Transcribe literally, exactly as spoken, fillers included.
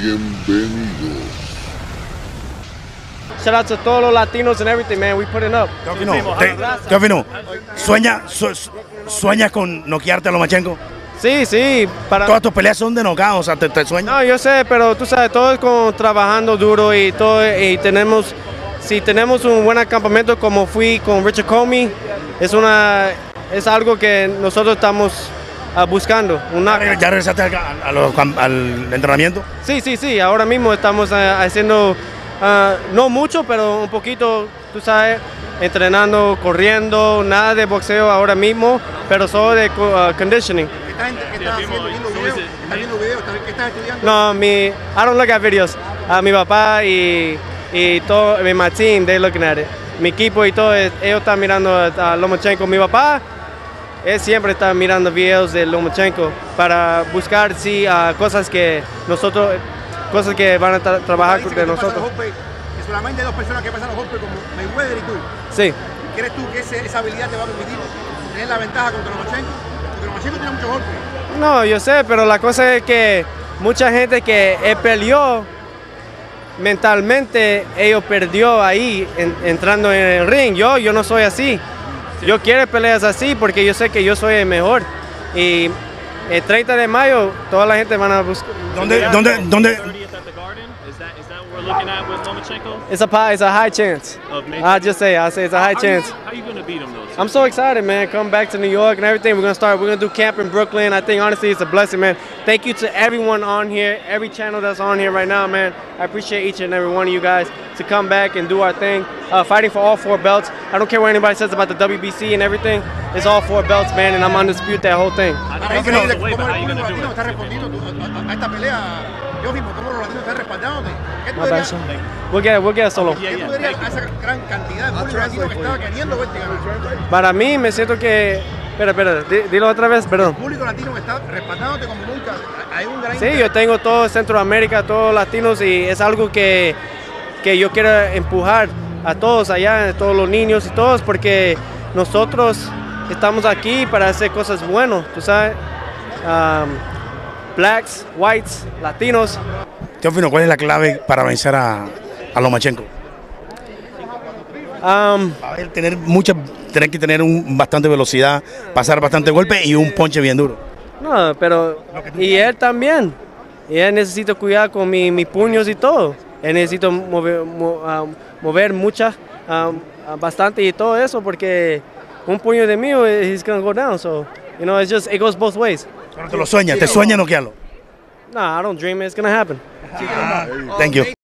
Bienvenidos. Shout out to todos los latinos and everything, man. We putting up. Teófimo, te- Teófimo, ¿sueña, su- ¿sueñas con noquearte a Lomachenko? Sí, sí. Para... Todas tus peleas son de knockout, o sea, te, te sueñas. No, yo sé, pero tú sabes, todo es con trabajando duro y todo, y tenemos, si tenemos un buen campamento como fui con Richard Comey, es una, es algo que nosotros estamos uh, buscando. Una... ¿Ya, ya regresaste al, a los- al entrenamiento? Sí, sí, sí. Ahora mismo estamos uh, haciendo uh, no mucho, pero un poquito, tú sabes, entrenando, corriendo, nada de boxeo ahora mismo, pero solo de uh, conditioning. ¿Qué estás, qué estás haciendo? ¿Viendo videos? ¿Estás viendo videos? ¿Qué estás estudiando? No, mi, I don't look at videos. Uh, mi papá y, y todo, my team, they looking at it. Mi equipo y todo, ellos están mirando a Lomachenko. Mi papá, él siempre está mirando videos de Lomachenko para buscar sí, uh, cosas que nosotros, cosas que van a tra trabajar Dice de que tú pasas nosotros. los golpes, que solamente hay dos personas que pasan los golpes como Mayweather y tú. Sí. ¿Crees tú que ese, esa habilidad te va a permitir tener la ventaja contra Lomachenko? Porque Lomachenko tiene muchos golpes. No, yo sé, pero la cosa es que mucha gente que él peleó mentalmente, ellos perdió ahí en, entrando en el ring. Yo, yo no soy así. Yo quiero peleas así porque yo sé que yo soy el mejor. Y el treinta de mayo toda la gente van a buscar. ¿Dónde, dónde, dónde? thirtieth at the Garden? Is that is that what we're looking at with Lomachenko? It's a pie, it's a high chance. Of making- I'll just say, I'll say it's a high How chance. You, how you gonna beat him though? I'm so excited, man. Come back to New York and everything. We're gonna start. We're gonna do camp in Brooklyn. I think honestly, it's a blessing, man. Thank you to everyone on here, every channel that's on here right now, man. I appreciate each and every one of you guys to come back and do our thing, uh, fighting for all four belts. I don't care what anybody says about the W B C and everything. It's all four belts, man, and I'm undisputed that whole thing. I Ahora know es it's increíble the way, cómo but how el you público gonna do latino está it? respondiendo a, a- a esta pelea. Yo mismo, cómo los latinos están respaldándote. ¿Qué tú My bad, dirías, son. We'll get, we'll get a solo. Yeah, ¿qué yeah. tú dirías a esa gran cantidad de público latino que estaba queriendo verte ganar? Para mí, me siento que. Espera, espera, di- dilo otra vez, perdón. El público latino que está respaldándote como nunca. Hay un gran Sí, yo tengo todo Centroamérica, todos latinos y es algo que, que yo quiero empujar a todos allá, a todos los niños y todos, porque nosotros estamos aquí para hacer cosas buenas, tú sabes. Um, blacks, whites, latinos. Teófimo, ¿cuál es la clave para vencer a, a Lomachenko? Um, A ver, tener mucha, tener que tener un, bastante velocidad, pasar bastante golpe y un ponche bien duro. no, pero. Y él también. Y él necesita cuidar con mi- mis puños y todo. Él necesita mover, mo- um, mover mucha, um, uh, bastante y todo eso, porque un puño de mío, he's gonna go down. So, you know, it's just, it goes both ways. Pero te lo sueñas, te sueña noquearlo. Nah, I don't dream it, it's gonna happen. Thank you.